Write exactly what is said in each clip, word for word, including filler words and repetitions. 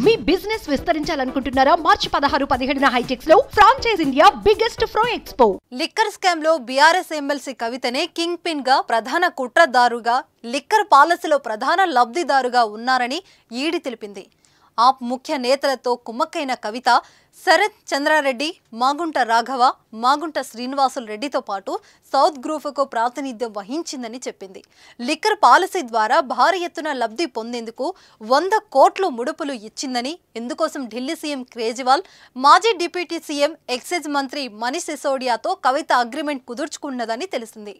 మీ business విస్తరించాలనుకుంటున్నారా? మార్చి పదహారు పదిహేడున హైటెక్స్ లో ఫ్రాంచైజ్ ఇండియా బిగ్గెస్ట్ ఫ్రో ఎక్స్పో. లిక్కర్ స్కామ్ లో బీఆర్ఎస్ ఎమ్మెల్సీ కవితనే కింగ్ పిన్ గా, ప్రధాన కుట్రదారుగా, లిక్కర్ పాలసీలో ప్రధాన లబ్ధిదారుగా ఉన్నారని ఈడీ తెలిపింది. ఆప్ ముఖ్య నేతలతో కుమ్మక్కైన కవిత శరత్ చంద్రారెడ్డి, మాగుంట రాఘవ, మాగుంట శ్రీనివాసులు రెడ్డితో పాటు సౌత్ గ్రూపుకు ప్రాతినిధ్యం వహించిందని చెప్పింది. లిక్కర్ పాలసీ ద్వారా భారీ ఎత్తున లబ్ధి పొందేందుకు వంద కోట్లు ముడుపులు ఇచ్చిందని, ఇందుకోసం ఢిల్లీ సీఎం కేజ్రీవాల్, మాజీ డిప్యూటీ సీఎం ఎక్సైజ్ మంత్రి మనీష్ సిసోడియాతో కవిత అగ్రిమెంట్ కుదుర్చుకున్నదని తెలిసింది.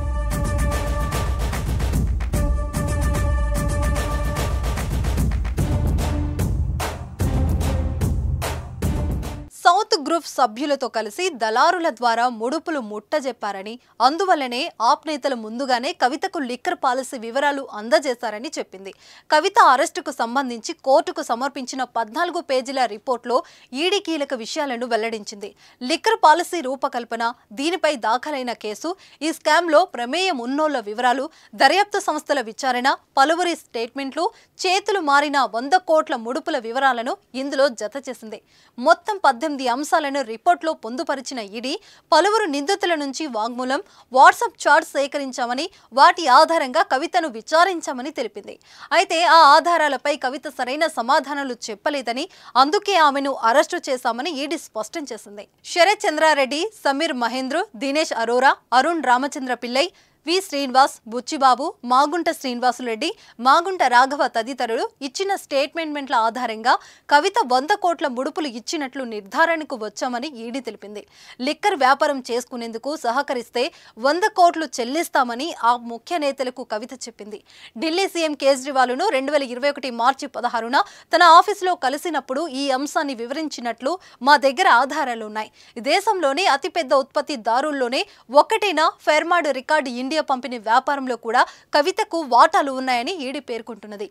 సౌత్ గ్రూప్ సభ్యులతో కలిసి దళారుల ద్వారా ముడుపులు ముట్టజెప్పారని, అందువల్లనే ఆప్ నేతలు ముందుగానే కవితకు లిక్కర్ పాలసీ వివరాలు అందజేశారని చెప్పింది. కవిత అరెస్టుకు సంబంధించి కోర్టుకు సమర్పించిన పద్నాలుగు పేజీల రిపోర్టులో ఈడీ కీలక విషయాలను వెల్లడించింది. లిక్కర్ పాలసీ రూపకల్పన, దీనిపై దాఖలైన కేసు, ఈ స్కామ్లో ప్రమేయం ఉన్నోళ్ల వివరాలు, దర్యాప్తు సంస్థల విచారణ, పలువురి స్టేట్మెంట్లు, చేతులు మారిన వంద కోట్ల ముడుపుల వివరాలను ఇందులో జత చేసింది. మొత్తం పద్దెనిమిది అంశాలను రిపోర్టులో పొందుపరిచిన ఈడీ పలువురు నిందితుల నుంచి వాంగ్మూలం, వాట్సాప్ చాట్స్ సేకరించామని, వాటి ఆధారంగా కవితను విచారించామని తెలిపింది. అయితే ఆ ఆధారాలపై కవిత సరైన సమాధానాలు చెప్పలేదని, అందుకే ఆమెను అరెస్టు చేశామని ఈడీ స్పష్టం చేసింది. శరత్ చంద్రారెడ్డి, సమీర్ మహేంద్ర, దినేష్ అరోరా, అరుణ్ రామచంద్ర పిల్లై, వి శ్రీనివాస్, బుచ్చిబాబు, మాగుంట శ్రీనివాసులరెడ్డి, మాగుంట రాఘవ తదితరులు ఇచ్చిన స్టేట్మెంట్ల ఆధారంగా కవిత వంద కోట్ల ముడుపులు ఇచ్చినట్లు నిర్ధారణకు వచ్చామని ఈడీ తెలిపింది. లిక్కర్ వ్యాపారం చేసుకునేందుకు సహకరిస్తే వంద కోట్లు చెల్లిస్తామని ఆ ముఖ్య నేతలకు కవిత చెప్పింది. ఢిల్లీ సీఎం కేజ్రీవాల్ను రెండు వేల ఇరవై ఒకటి మార్చి పదహారున తన ఆఫీసులో కలిసినప్పుడు ఈ అంశాన్ని వివరించినట్లు మా దగ్గర ఆధారాలున్నాయి. దేశంలోనే అతిపెద్ద ఉత్పత్తిదారుల్లోనే ఒకటైన ఫెర్మాడ్ రికార్డు ఇండియా పంపిణీ వ్యాపారంలో కూడా కవితకు వాటాలు ఉన్నాయని ఈడీ పేర్కొంటున్నది.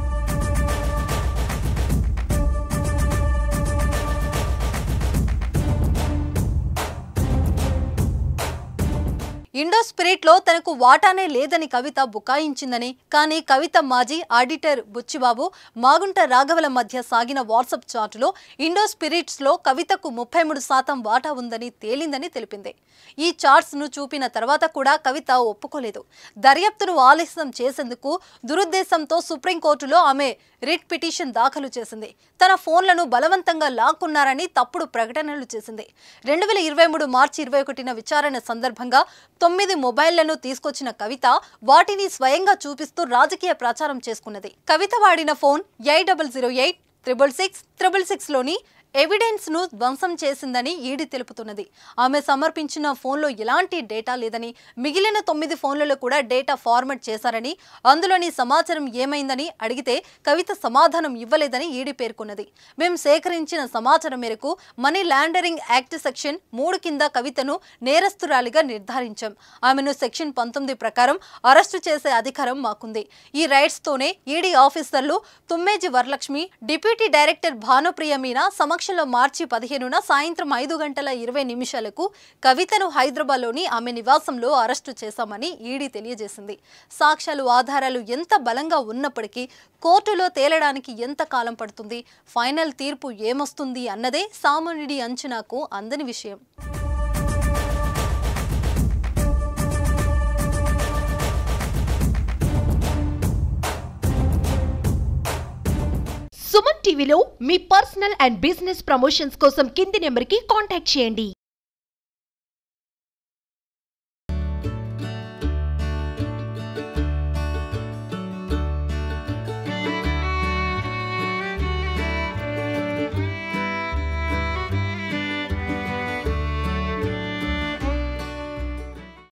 ఇండో స్పిరిట్ లో తనకు వాటానే లేదని కవిత బుకాయించిందని, కానీ కవిత మాజీ ఆడిటర్ బుచ్చిబాబు, మాగుంట రాఘవల మధ్య సాగిన వాట్సాప్ చాటులో ఇండో స్పిరిట్స్ లో కవితకు ముప్పై మూడు శాతం వాటా ఉందని తేలిందని తెలిపింది. ఈ చార్ట్స్ ను చూపిన తర్వాత కూడా కవిత ఒప్పుకోలేదు. దర్యాప్తును ఆలస్యం చేసేందుకు దురుద్దేశంతో సుప్రీంకోర్టులో ఆమె రిట్ పిటిషన్ దాఖలు చేసింది. తన ఫోన్లను బలవంతంగా లాక్కున్నారని తప్పుడు ప్రకటనలు చేసింది. రెండు వేల ఇరవై మూడు మార్చి ఇరవై ఒకటిన విచారణ సందర్భంగా తొమ్మిది మొబైళ్లను తీసుకొచ్చిన కవిత వాటిని స్వయంగా చూపిస్తూ రాజకీయ ప్రచారం చేసుకున్నది. కవిత వాడిన phone eight double zero eight triple six triple six లోని ఎవిడెన్స్ ను ధ్వంసం చేసిందని ఈడీ తెలుపుతున్నది. ఆమె సమర్పించిన ఫోన్లో ఎలాంటి డేటా లేదని, మిగిలిన తొమ్మిది ఫోన్లలో కూడా డేటా ఫార్మాట్ చేశారని, అందులోని సమాచారం ఏమైందని అడిగితే కవిత సమాధానం ఇవ్వలేదని ఈడీ పేర్కొన్నది. మేము సేకరించిన సమాచారం మేరకు మనీ లాండరింగ్ యాక్ట్ సెక్షన్ మూడు కింద కవితను నేరస్తురాలిగా నిర్ధారించాం. ఆమెను సెక్షన్ పంతొమ్మిది ప్రకారం అరెస్టు చేసే అధికారం మాకుంది. ఈ రైట్స్ తోనే ఈడీ ఆఫీసర్లు తుమ్మేజి వరలక్ష్మి, డిప్యూటీ డైరెక్టర్ భానుప్రియ మీనా సమక్షంలో మార్చి పదిహేనున సాయంత్రం ఐదు గంటల ఇరవై నిమిషాలకు కవితను హైదరాబాద్ లోని ఆమె నివాసంలో అరెస్టు చేశామని ఈడీ తెలియజేసింది. సాక్ష్యాలు, ఆధారాలు ఎంత బలంగా ఉన్నప్పటికీ కోర్టులో తేలడానికి ఎంత కాలం పడుతుంది, ఫైనల్ తీర్పు ఏమొస్తుంది అన్నదే సామాన్యుడి అంచనాకు అందని విషయం. సుమన్ టీవీలో మీ పర్సనల్ అండ్ బిజినెస్ ప్రమోషన్స్ కోసం కింది నెంబర్కి కాంటాక్ట్ చేయండి.